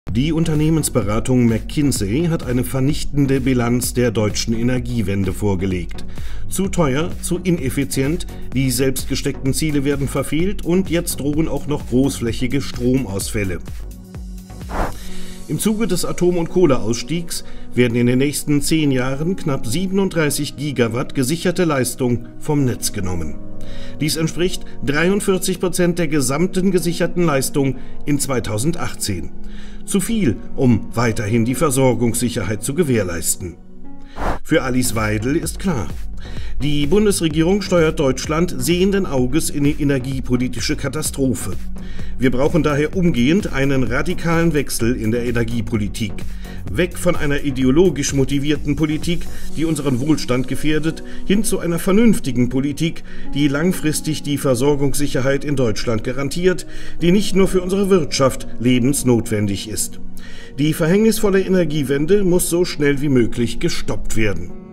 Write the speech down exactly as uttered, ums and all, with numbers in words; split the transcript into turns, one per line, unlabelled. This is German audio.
Die Unternehmensberatung McKinsey hat eine vernichtende Bilanz der deutschen Energiewende vorgelegt. Zu teuer, zu ineffizient, die selbst gesteckten Ziele werden verfehlt und jetzt drohen auch noch großflächige Stromausfälle. Im Zuge des Atom- und Kohleausstiegs werden in den nächsten zehn Jahren knapp siebenunddreißig Gigawatt gesicherte Leistung vom Netz genommen. Dies entspricht dreiundvierzig Prozent der gesamten gesicherten Leistung in zweitausendachtzehn. Zu viel, um weiterhin die Versorgungssicherheit zu gewährleisten. Für Alice Weidel ist klar: Die Bundesregierung steuert Deutschland sehenden Auges in die energiepolitische Katastrophe. Wir brauchen daher umgehend einen radikalen Wechsel in der Energiepolitik. Weg von einer ideologisch motivierten Politik, die unseren Wohlstand gefährdet, hin zu einer vernünftigen Politik, die langfristig die Versorgungssicherheit in Deutschland garantiert, die nicht nur für unsere Wirtschaft lebensnotwendig ist. Die verhängnisvolle Energiewende muss so schnell wie möglich gestoppt werden.